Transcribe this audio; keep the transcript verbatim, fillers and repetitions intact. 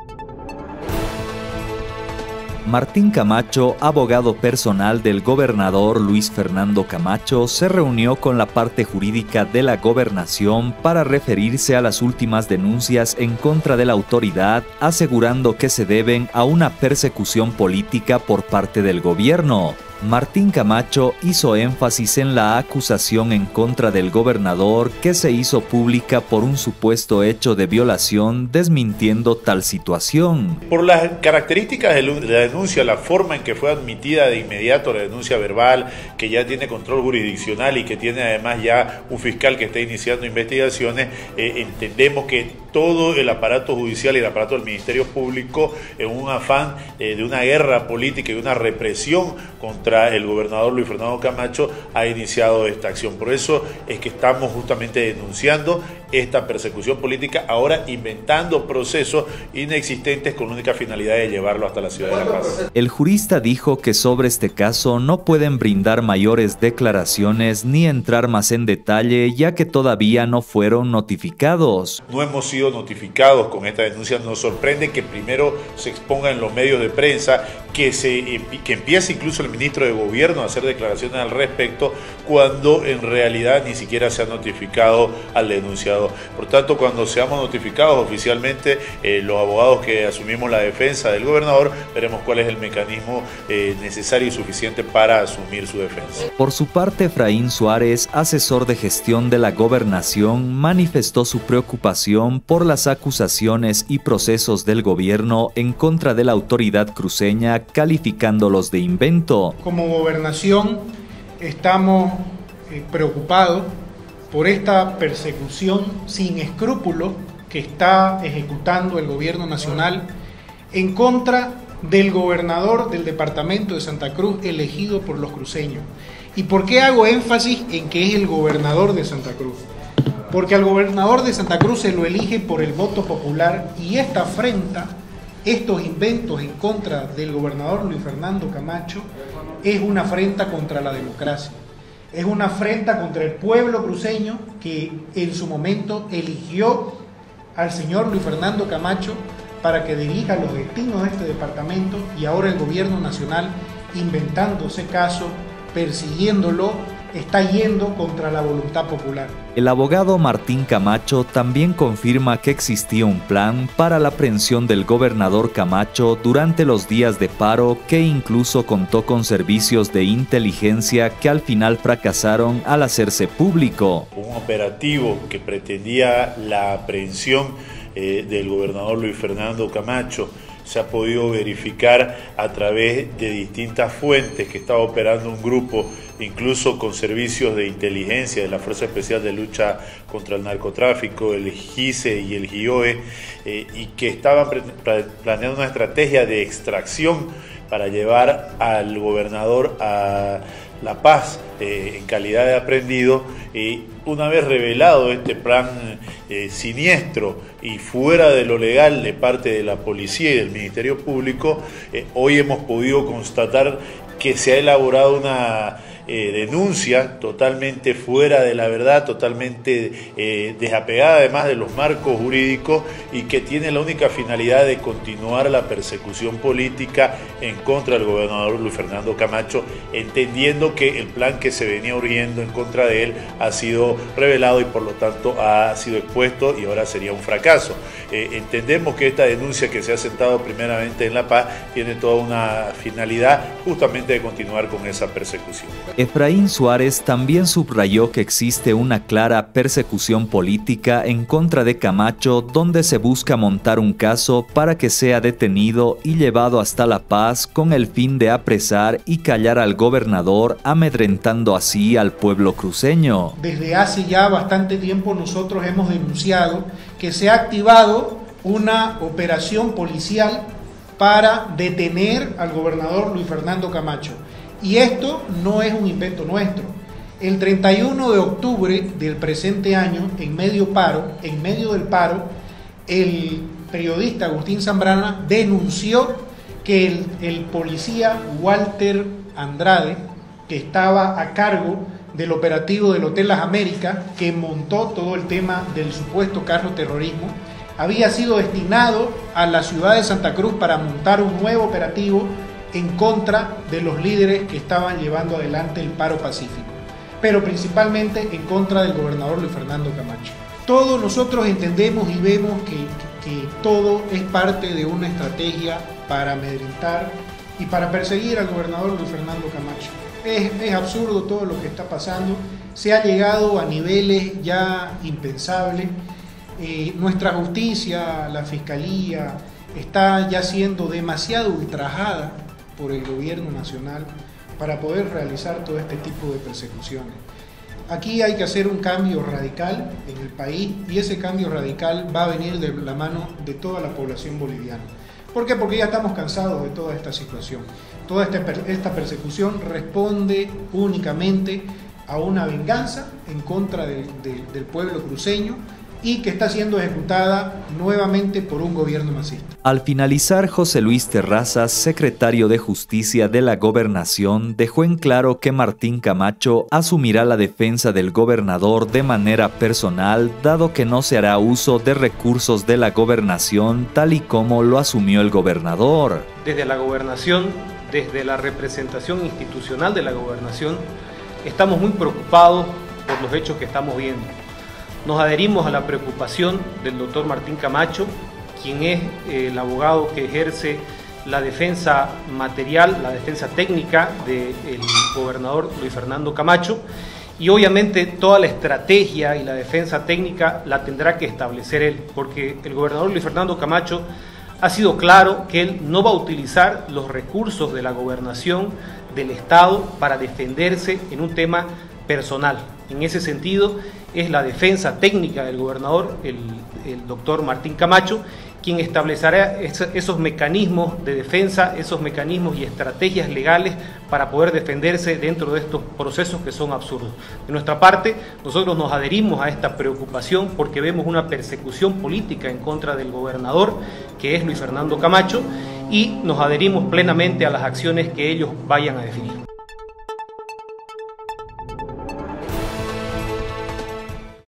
Martín Camacho, abogado personal del gobernador Luis Fernando Camacho, se reunió con la parte jurídica de la gobernación para referirse a las últimas denuncias en contra de la autoridad, asegurando que se deben a una persecución política por parte del gobierno. Martín Camacho hizo énfasis en la acusación en contra del gobernador que se hizo pública por un supuesto hecho de violación, desmintiendo tal situación. Por las características de la denuncia, la forma en que fue admitida de inmediato la denuncia verbal, que ya tiene control jurisdiccional y que tiene además ya un fiscal que está iniciando investigaciones, eh, entendemos que todo el aparato judicial y el aparato del Ministerio Público, en un afán eh, de una guerra política y una represión contra el gobernador Luis Fernando Camacho, ha iniciado esta acción. Por eso es que estamos justamente denunciando esta persecución política, ahora inventando procesos inexistentes con la única finalidad de llevarlo hasta la ciudad de La Paz. El jurista dijo que sobre este caso no pueden brindar mayores declaraciones ni entrar más en detalle, ya que todavía no fueron notificados. No hemos sido notificados con esta denuncia. Nos sorprende que primero se exponga en los medios de prensa, que, se, que empiece incluso el ministro de Gobierno a hacer declaraciones al respecto, cuando en realidad ni siquiera se ha notificado al denunciado. Por tanto, cuando seamos notificados oficialmente, eh, los abogados que asumimos la defensa del gobernador, veremos cuál es el mecanismo eh, necesario y suficiente para asumir su defensa. Por su parte, Efraín Suárez, asesor de gestión de la gobernación, manifestó su preocupación por las acusaciones y procesos del gobierno en contra de la autoridad cruceña, calificándolos de invento. Como gobernación estamos eh, preocupados por esta persecución sin escrúpulos que está ejecutando el gobierno nacional en contra del gobernador del departamento de Santa Cruz elegido por los cruceños. ¿Y por qué hago énfasis en que es el gobernador de Santa Cruz? Porque al gobernador de Santa Cruz se lo elige por el voto popular, y esta afrenta, estos inventos en contra del gobernador Luis Fernando Camacho, es una afrenta contra la democracia. Es una afrenta contra el pueblo cruceño que en su momento eligió al señor Luis Fernando Camacho para que dirija los destinos de este departamento, y ahora el gobierno nacional, inventándose caso, persiguiéndolo, está yendo contra la voluntad popular. El abogado Martín Camacho también confirma que existía un plan para la aprehensión del gobernador Camacho durante los días de paro, que incluso contó con servicios de inteligencia que al final fracasaron al hacerse público. Un operativo que pretendía la aprehensión eh, del gobernador Luis Fernando Camacho se ha podido verificar a través de distintas fuentes que estaba operando un grupo, incluso con servicios de inteligencia de la Fuerza Especial de Lucha contra el Narcotráfico, el GICE y el GIOE, eh, y que estaban planeando una estrategia de extracción para llevar al gobernador a La Paz eh, en calidad de aprehendido. Y una vez revelado este plan eh, siniestro y fuera de lo legal de parte de la policía y del Ministerio Público, eh, hoy hemos podido constatar que se ha elaborado una eh, denuncia totalmente fuera de la verdad, totalmente eh, desapegada además de los marcos jurídicos, y que tiene la única finalidad de continuar la persecución política en contra del gobernador Luis Fernando Camacho, entendiendo que el plan que se venía urgiendo en contra de él ha sido revelado y por lo tanto ha sido expuesto, y ahora sería un fracaso. Eh, entendemos que esta denuncia que se ha sentado primeramente en La Paz tiene toda una finalidad justamente de continuar con esa persecución. Efraín Suárez también subrayó que existe una clara persecución política en contra de Camacho, donde se busca montar un caso para que sea detenido y llevado hasta La Paz con el fin de apresar y callar al gobernador, amedrentando así al pueblo cruceño. Desde hace ya bastante tiempo nosotros hemos denunciado que se ha activado una operación policial para detener al gobernador Luis Fernando Camacho. Y esto no es un invento nuestro. El treinta y uno de octubre del presente año, en medio paro, en medio del paro, el periodista Agustín Zambrana denunció que el, el policía Walter Andrade, que estaba a cargo del operativo del Hotel Las Américas, que montó todo el tema del supuesto carro terrorismo, había sido destinado a la ciudad de Santa Cruz para montar un nuevo operativo en contra de los líderes que estaban llevando adelante el paro pacífico, pero principalmente en contra del gobernador Luis Fernando Camacho. Todos nosotros entendemos y vemos que, que todo es parte de una estrategia para amedrentar y para perseguir al gobernador Luis Fernando Camacho. Es, es absurdo todo lo que está pasando, se ha llegado a niveles ya impensables. Eh, nuestra justicia, la fiscalía, está ya siendo demasiado ultrajada por el gobierno nacional para poder realizar todo este tipo de persecuciones. Aquí hay que hacer un cambio radical en el país y ese cambio radical va a venir de la mano de toda la población boliviana. ¿Por qué? Porque ya estamos cansados de toda esta situación. Toda esta, esta persecución responde únicamente a una venganza en contra de, de, del pueblo cruceño y que está siendo ejecutada nuevamente por un gobierno masista. Al finalizar, José Luis Terrazas, secretario de Justicia de la Gobernación, dejó en claro que Martín Camacho asumirá la defensa del gobernador de manera personal, dado que no se hará uso de recursos de la gobernación tal y como lo asumió el gobernador. Desde la gobernación, desde la representación institucional de la gobernación, estamos muy preocupados por los hechos que estamos viendo. Nos adherimos a la preocupación del doctor Martín Camacho, quien es eh, el abogado que ejerce la defensa material, la defensa técnica del gobernador Luis Fernando Camacho, y obviamente toda la estrategia y la defensa técnica la tendrá que establecer él, porque el gobernador Luis Fernando Camacho ha sido claro que él no va a utilizar los recursos de la gobernación del Estado para defenderse en un tema personal. En ese sentido, es la defensa técnica del gobernador, el, el doctor Martín Camacho, quien establecerá esos mecanismos de defensa, esos mecanismos y estrategias legales para poder defenderse dentro de estos procesos que son absurdos. De nuestra parte, nosotros nos adherimos a esta preocupación porque vemos una persecución política en contra del gobernador, que es Luis Fernando Camacho, y nos adherimos plenamente a las acciones que ellos vayan a definir.